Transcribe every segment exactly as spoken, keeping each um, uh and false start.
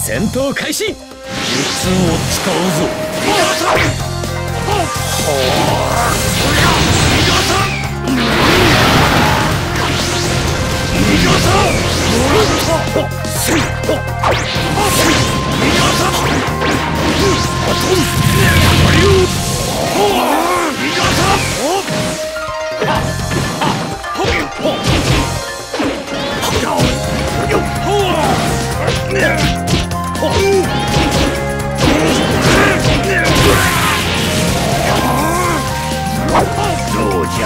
戦闘開始。術を使うぞ。どうじゃ。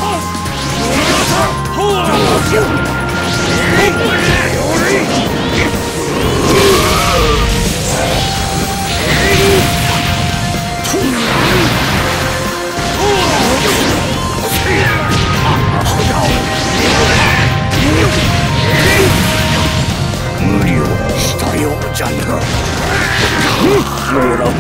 どうじゃ。無理をしたようじゃな。もらうぞ。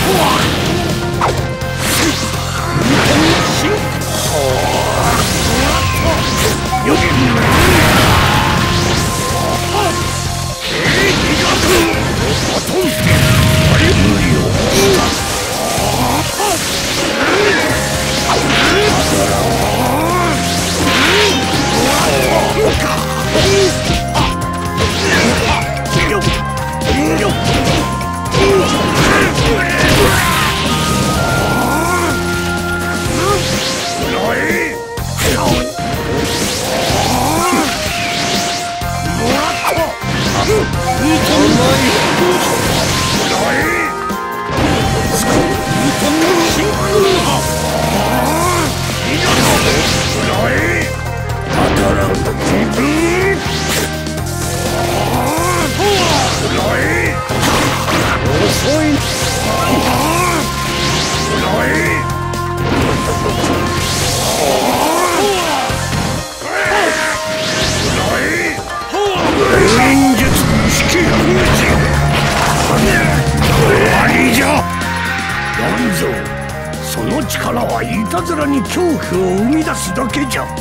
その力はいたずらに恐怖を生み出すだけじゃ。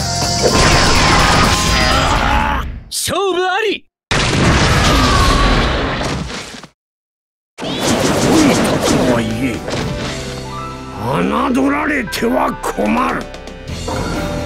勝負あり。おいたとはいえ侮られては困る。